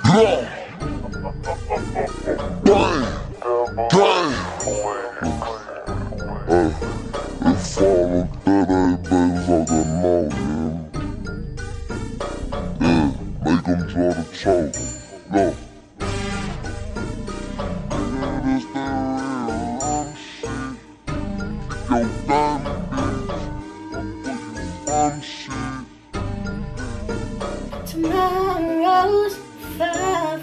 Make them draw the chalk. No. This the real shit. Yo, damn bitch. Tomorrow's fine.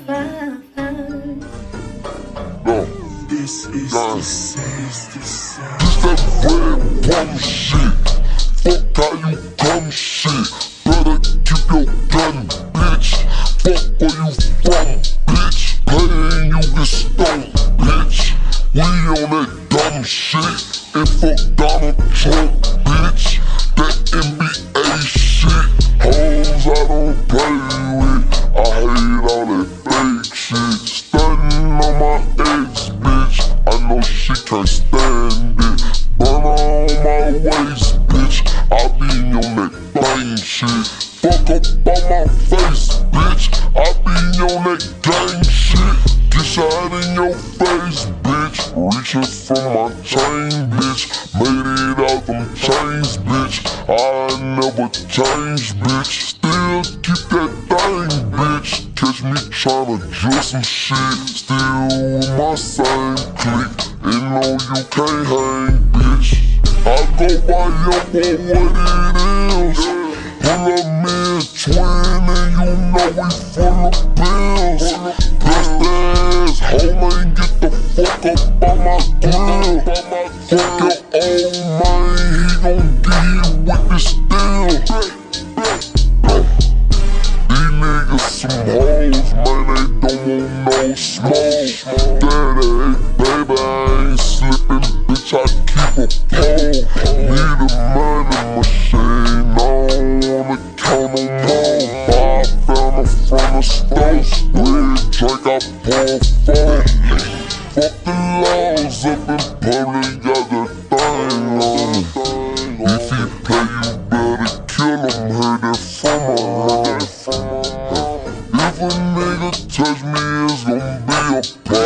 No. This is the sound. This that red bum shit. Fuck how you come shit. Better keep your gun, bitch. Fuck where you from, bitch. Paying you get stoned, bitch. We on that dumb shit. And fuck Donald Trump, bitch. That NBA shit. Hoes I don't play with. I hate all that fake shit. Stunning on my ex, bitch. I know she can't stand it. Burn on my waist, bitch. I be on that flame shit. Fuck up on my face, bitch. I be on that gang shit. Get shot in your face, bitch. Reaching for my chain, bitch. Made it out them chains, bitch. I never change, bitch. Still keep that thing, bitch. Catch me tryna drill some shit. Still with my same clique. And no, you can't hang, bitch. I go by youngboy, what it is. Pull up me a twin and you know we full of bills. Bust ass hoe and get the fuck up on my grill. Fuck your old man, he gon' get hit with the steel. These niggas some hoes, man, they don't want no smoke. Daddy, baby, I ain't slipping, bitch, I keep a pole. Need a money machine, I don't wanna count no more. I found her from the stove, red drink, I pour four. Fuck the laws up in public, got the thing on me. If he play, you better kill him, heard that from my mom. If a nigga touch me, it's gon' be a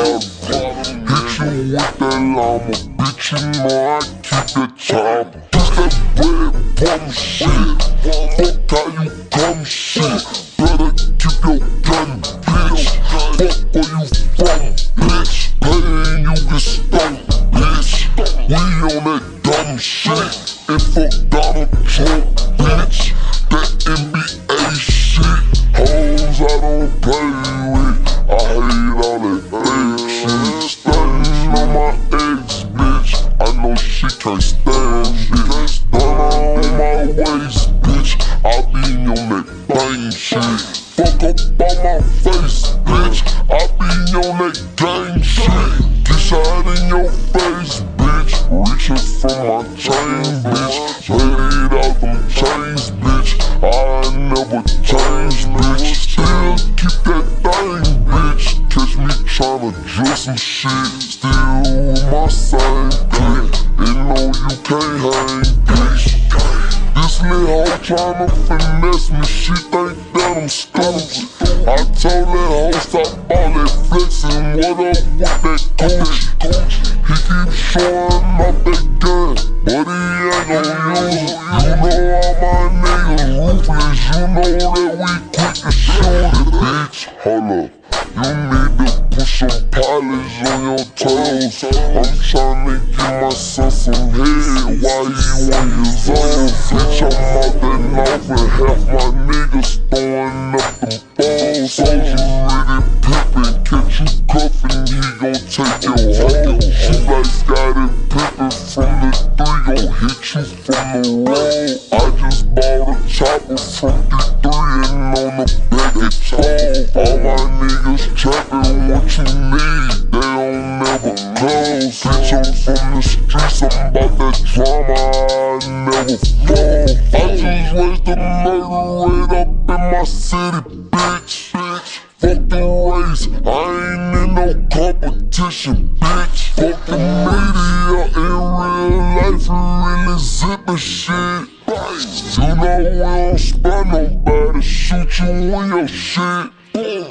problem. Hit you with that llama, bitch, you know I keep that chopper. This that red bum shit, fuck how you come shit. Better keep your gun, bitch. Fuck where you from, bitch. Paying you get stoned, bitch. We on that dumb shit. And fuck Donald Trump, bitch. That NBA shit. Hoes I don't play with. I hate all that fake shit. Stunning on my ex, bitch. I know she can't stand it. Burn on my waist, bitch. I be on that bang shit. Fuck up on my face, bitch. I be on that gang shit. Get shot in your face, bitch. Reaching for my chain, bitch. Made it out them chains, bitch. I never change, bitch. Still keep that thing, bitch. Catch me tryna drill some shit. Still with my same clique. And no, you can't hang, bitch. This little hoe tryna finesse me, she think that I'm stupid. I told that hoe stop all that flexing, what up with that Gucci? He keep showing up that gun, but he ain't gon' use it. You know all my niggas ruthless, you know that we quick to shoot it, bitch. Hold up. You need to put some polish on your toes. I'm tryna give my son some head while he 1 years old. Bitch, I'm out that north and half my niggas throwing up them balls. So you ready pimpin', catch you cuffin', he gon' take your hoe. She like Scottie Pippen from the 3, gon' hit you from the road. I just bought a chopper from D3 and on the back of 12. All my niggas trappin' what you need, they don't never close. Bitch, I'm from the streets, I'm about that drama, I never fall. I just raised the murder rate up in my city, bitch. Fuck the race, I ain't in no competition, bitch. Fuck the media, in real life, we really zippin' shit. You know we don't spare nobody, shoot you in your shit. This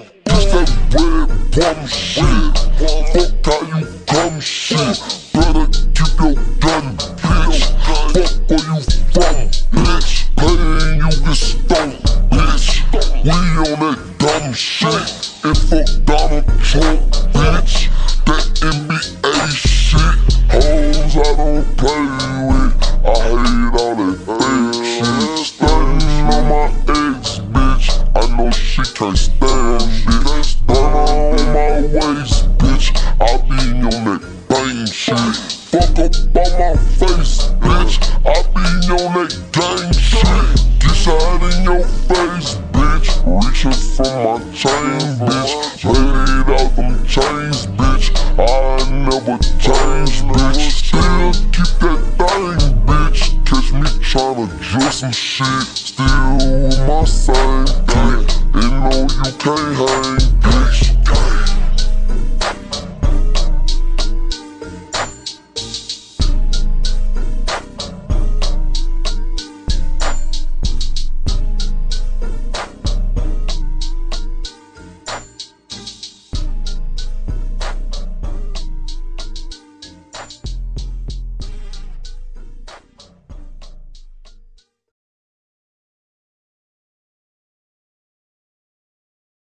that red bum shit. Fuck how you come shit. Better keep your gun, bitch. Fuck where you from, bitch. Paying you get stoned, bitch. We on that dumb shit. And fuck Donald Trump, bitch. That NBA shit. Hoes I don't play with. I hate all that fake shit. Stunning on my ex, bitch. I know she can't stand, bitch. Burn on my waist, bitch. I be on that bang shit. Fuck up on my face, bitch. I be on that gang shit. Get shot in your face, bitch. Reaching for my chain, bitch. Laid out them chains, bitch. I never change, bitch. Still keep that thing, bitch. Catch me tryna drill some shit. Still with my same clique. They know you can't hang, bitch.